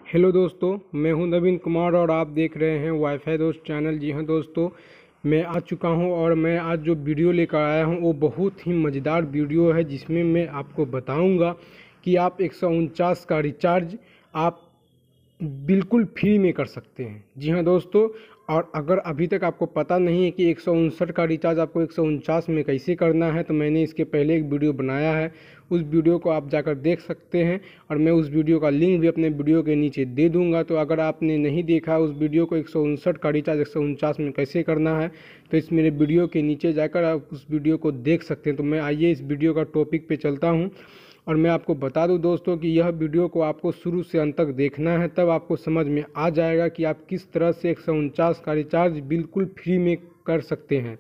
Hello दोस्तों, मैं हूं नवीन कुमार और आप देख रहे हैं वाईफाई दोस्त चैनल। जी हां दोस्तों, मैं आ चुका हूं और मैं आज जो वीडियो लेकर आया हूं वो बहुत ही मज़ेदार वीडियो है, जिसमें मैं आपको बताऊंगा कि आप 149 का रिचार्ज आप बिल्कुल फ्री में कर सकते हैं। जी हाँ दोस्तों, और अगर अभी तक आपको पता नहीं है कि 159 का रिचार्ज आपको 149 में कैसे करना है, तो मैंने इसके पहले एक वीडियो बनाया है, उस वीडियो को आप जाकर देख सकते हैं और मैं उस वीडियो का लिंक भी अपने वीडियो के नीचे दे दूंगा। तो अगर आपने नहीं देखा उस वीडियो को 159 का रिचार्ज 149 में कैसे करना है, तो इस मेरे वीडियो के नीचे जाकर आप उस वीडियो को देख सकते हैं। तो मैं आइए इस वीडियो का टॉपिक पे चलता हूँ और मैं आपको बता दूं दोस्तों कि यह वीडियो को आपको शुरू से अंत तक देखना है, तब आपको समझ में आ जाएगा कि आप किस तरह से 149 का रिचार्ज बिल्कुल फ्री में कर सकते हैं।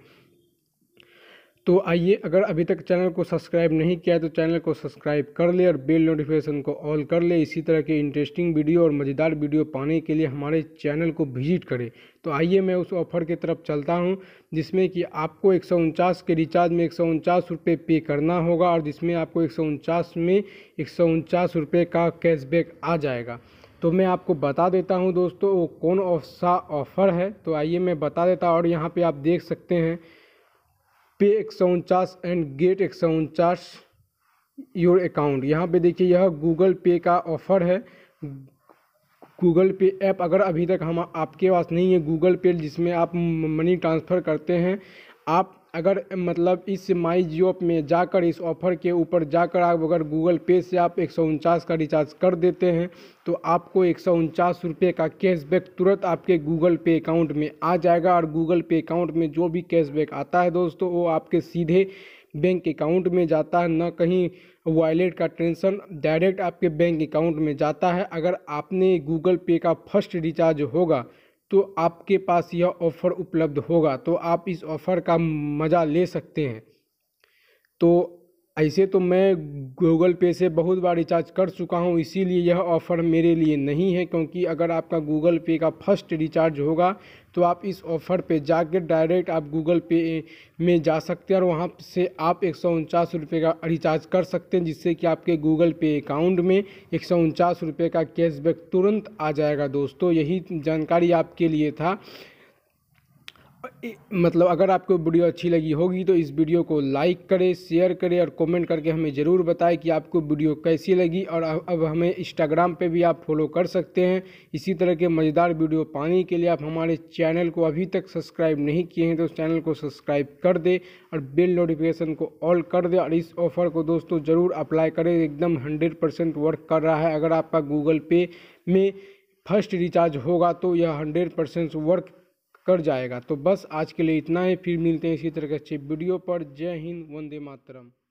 तो आइए, अगर अभी तक चैनल को सब्सक्राइब नहीं किया है तो चैनल को सब्सक्राइब कर ले और बेल नोटिफिकेशन को ऑल कर ले। इसी तरह के इंटरेस्टिंग वीडियो और मज़ेदार वीडियो पाने के लिए हमारे चैनल को विजिट करें। तो आइए मैं उस ऑफ़र की तरफ चलता हूं, जिसमें कि आपको 149 के रिचार्ज में 149 रुपये पे करना होगा और जिसमें आपको 149 में 149 रुपये का कैशबैक आ जाएगा। तो मैं आपको बता देता हूं दोस्तों वो कौन सा ऑफ़र है। तो आइए मैं बता देता हूँ। और यहाँ पे आप देख सकते हैं पे 149 एंड गेट 149 योर अकाउंट। यहाँ पे देखिए, यह गूगल पे का ऑफ़र है। गूगल पे ऐप अगर अभी तक हम आपके पास नहीं है, गूगल पे जिसमें आप मनी ट्रांसफ़र करते हैं, आप अगर मतलब इस माई जियो में जाकर इस ऑफ़र के ऊपर जाकर आप अगर गूगल पे से आप 149 का रिचार्ज कर देते हैं तो आपको 149 रुपये का कैशबैक तुरंत आपके गूगल पे अकाउंट में आ जाएगा। और गूगल पे अकाउंट में जो भी कैशबैक आता है दोस्तों, वो आपके सीधे बैंक अकाउंट में जाता है, ना कहीं वॉलेट का टेंशन, डायरेक्ट आपके बैंक अकाउंट में जाता है। अगर आपने गूगल पे का फर्स्ट रिचार्ज होगा तो आपके पास यह ऑफ़र उपलब्ध होगा, तो आप इस ऑफ़र का मज़ा ले सकते हैं। तो ऐसे तो मैं गूगल पे से बहुत बार रिचार्ज कर चुका हूँ, इसीलिए यह ऑफ़र मेरे लिए नहीं है। क्योंकि अगर आपका गूगल पे का फर्स्ट रिचार्ज होगा तो आप इस ऑफ़र पे जाकर डायरेक्ट आप गूगल पे में जा सकते हैं और वहाँ से आप 149 रुपये का रिचार्ज कर सकते हैं, जिससे कि आपके गूगल पे अकाउंट में 149 रुपये का कैशबैक तुरंत आ जाएगा। दोस्तों, यही जानकारी आपके लिए था। मतलब अगर आपको वीडियो अच्छी लगी होगी तो इस वीडियो को लाइक करें, शेयर करें और कमेंट करके हमें ज़रूर बताएं कि आपको वीडियो कैसी लगी। और अब हमें इंस्टाग्राम पे भी आप फॉलो कर सकते हैं। इसी तरह के मज़ेदार वीडियो पाने के लिए आप हमारे चैनल को अभी तक सब्सक्राइब नहीं किए हैं तो उस चैनल को सब्सक्राइब कर दें और बेल नोटिफिकेशन को ऑल कर दें। और इस ऑफ़र को दोस्तों ज़रूर अप्लाई करें, एकदम 100% वर्क कर रहा है। अगर आपका गूगल पे में फर्स्ट रिचार्ज होगा तो यह 100% वर्क कर जाएगा। तो बस आज के लिए इतना ही, फिर मिलते हैं इसी तरह के अच्छे वीडियो पर। जय हिंद, वंदे मातरम।